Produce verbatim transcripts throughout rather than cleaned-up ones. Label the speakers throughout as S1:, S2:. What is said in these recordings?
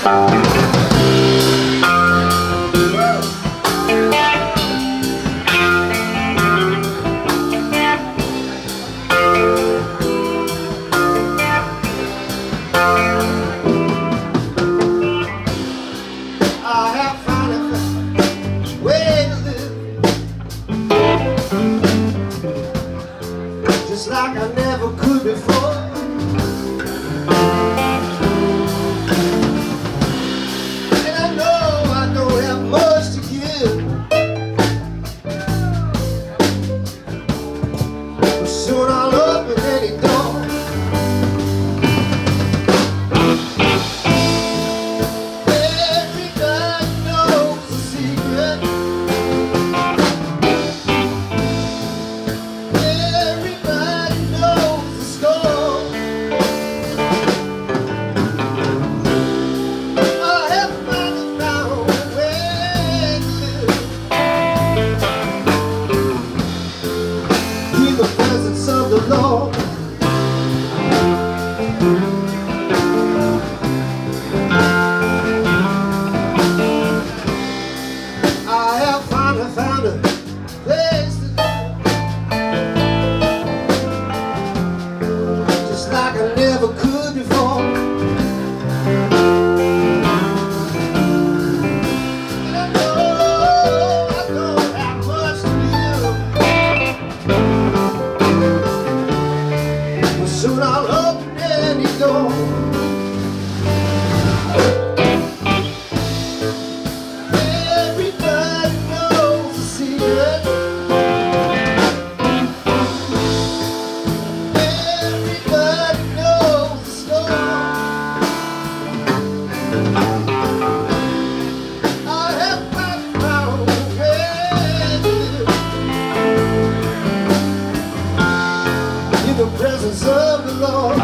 S1: Like I never could before. And I know I don't have much to give, but soon I'll open any door. Everybody knows the secret. Lord, I have finally found a place to live, just like I never could before. And I know I don't have much to give, soon I'll open any door. Everybody knows the secret. Everybody knows the score. I have found my way in the presence of the Lord.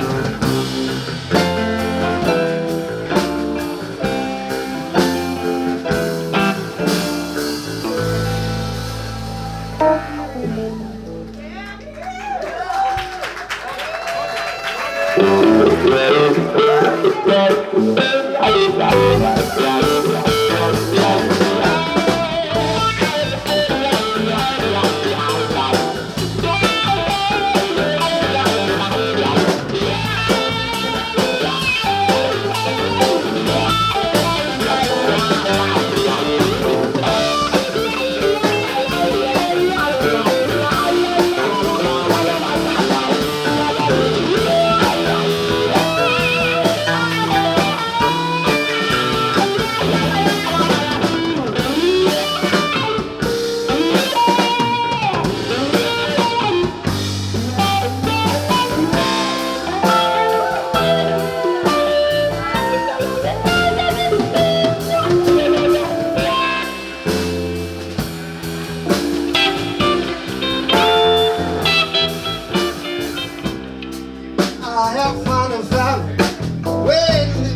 S1: I have finally found a way to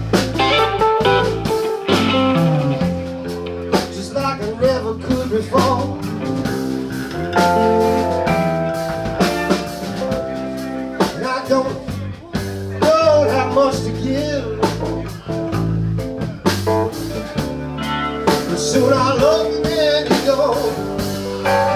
S1: live, just like I never could before. And I don't, don't have much to give, but soon I'll open any door.